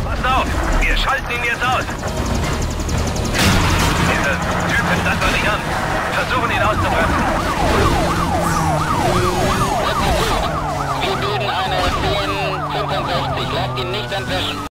Passt auf! Wir schalten ihn jetzt aus! Diese Typen, das soll nicht an! Versuchen ihn auszubremsen! Wir bilden eine 1065. Lasst ihn nicht entwischen.